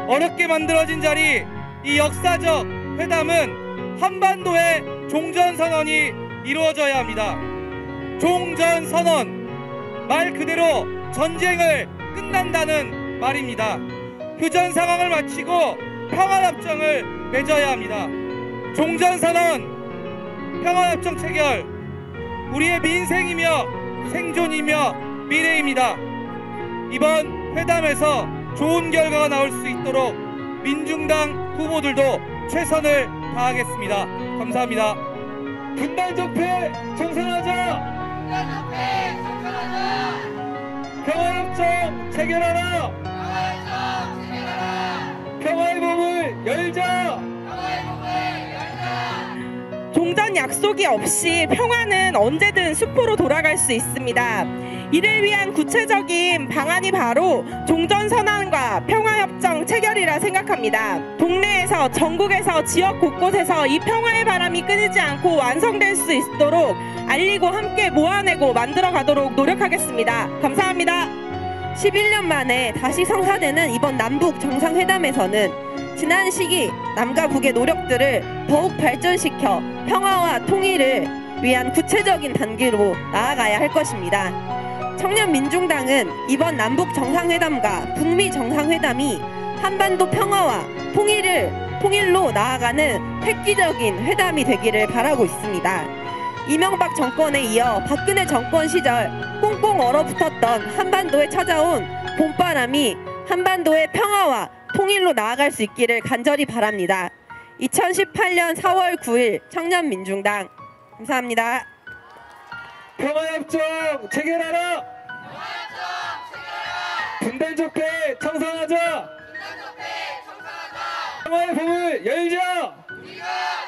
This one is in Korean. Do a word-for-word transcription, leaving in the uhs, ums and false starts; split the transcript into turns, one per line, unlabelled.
어렵게 만들어진 자리, 이 역사적 회담은 한반도의 종전선언이 이루어져야 합니다. 종전선언, 말 그대로 전쟁을 끝난다는 말입니다. 휴전 상황을 마치고 평화협정을 맺어야 합니다. 종전선언, 평화협정 체결, 우리의 민생이며 생존이며 미래입니다. 이번 회담에서 좋은 결과가 나올 수 있도록 민중당 후보들도 최선을 다하겠습니다. 감사합니다. 분단적폐 청산하자!
분단적폐 청산하자!
평화협정 체결하라!
평화협정 체결하라!
평화의 몸을 열자!
평화의 몸을 열자!
종전 약속이 없이 평화는 언제든 수포로 돌아갈 수 있습니다. 이를 위한 구체적인 방안이 바로 종전선언과 평화협정 체결이라 생각합니다. 동네에서, 전국에서, 지역 곳곳에서 이 평화의 바람이 끊이지 않고 완성될 수 있도록 알리고 함께 모아내고 만들어가도록 노력하겠습니다. 감사합니다.
십일 년 만에 다시 성사되는 이번 남북 정상회담에서는 지난 시기 남과 북의 노력들을 더욱 발전시켜 평화와 통일을 위한 구체적인 단계로 나아가야 할 것입니다. 청년민중당은 이번 남북 정상회담과 북미 정상회담이 한반도 평화와 통일을 통일로 나아가는 획기적인 회담이 되기를 바라고 있습니다. 이명박 정권에 이어 박근혜 정권 시절 꽁꽁 얼어붙었던 한반도에 찾아온 봄바람이 한반도의 평화와 통일로 나아갈 수 있기를 간절히 바랍니다. 이천십팔 년 사월 구일 청년민중당 감사합니다.
평화협정 체결하라!
평화협정 체결하라!
분단적폐 청산하자!
분단적폐 청산하자!
평화의 봄을 열자!
우리가